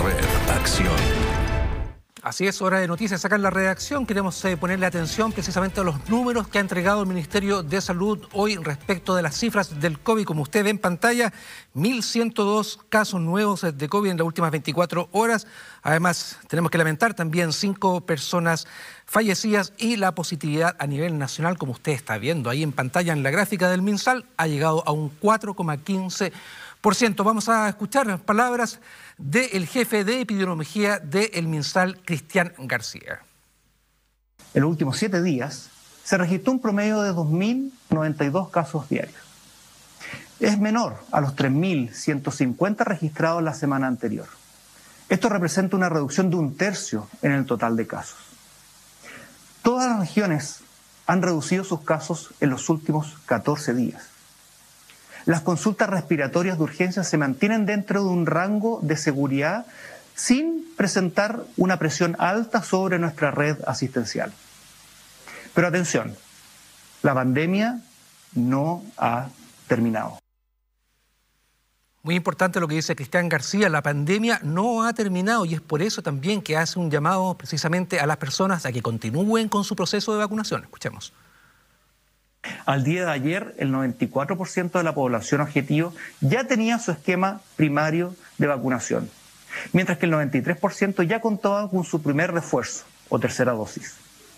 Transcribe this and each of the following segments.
Red Acción. Así es, hora de noticias acá en la redacción. Queremos ponerle atención precisamente a los números que ha entregado el Ministerio de Salud hoy respecto de las cifras del COVID. Como usted ve en pantalla, 1.102 casos nuevos de COVID en las últimas 24 horas. Además, tenemos que lamentar también 5 personas fallecidas y la positividad a nivel nacional, como usted está viendo ahí en pantalla en la gráfica del MinSal, ha llegado a un 4,15%. Vamos a escuchar palabras del jefe de epidemiología del MinSal, Cristian García. En los últimos 7 días se registró un promedio de 2.092 casos diarios. Es menor a los 3.150 registrados la semana anterior. Esto representa una reducción de 1/3 en el total de casos. Todas las regiones han reducido sus casos en los últimos 14 días. Las consultas respiratorias de urgencia se mantienen dentro de un rango de seguridad sin presentar una presión alta sobre nuestra red asistencial. Pero atención, la pandemia no ha terminado. Muy importante lo que dice Cristian García, la pandemia no ha terminado y es por eso también que hace un llamado precisamente a las personas a que continúen con su proceso de vacunación. Escuchemos. Al día de ayer, el 94% de la población objetivo ya tenía su esquema primario de vacunación, mientras que el 93% ya contaba con su primer refuerzo o tercera dosis.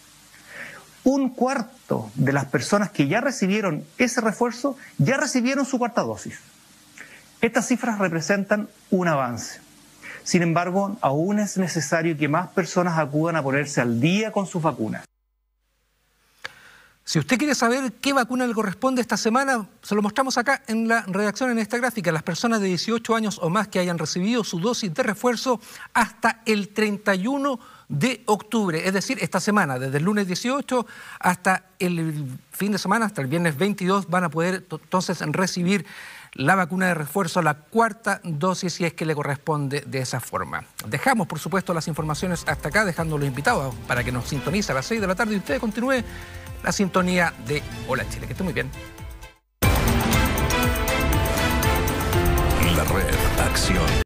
1/4 de las personas que ya recibieron ese refuerzo ya recibieron su 4ª dosis. Estas cifras representan un avance. Sin embargo, aún es necesario que más personas acudan a ponerse al día con sus vacunas. Si usted quiere saber qué vacuna le corresponde esta semana, se lo mostramos acá en la redacción en esta gráfica. Las personas de 18 años o más que hayan recibido su dosis de refuerzo hasta el 31 de octubre, es decir, esta semana, desde el lunes 18 hasta el fin de semana, hasta el viernes 22, van a poder entonces recibir la vacuna de refuerzo, la 4ª dosis, si es que le corresponde de esa forma. Dejamos, por supuesto, las informaciones hasta acá, dejando los invitados para que nos sintonice a las 6 de la tarde y usted continúe la sintonía de Hola Chile. Que esté muy bien. La Red Acción.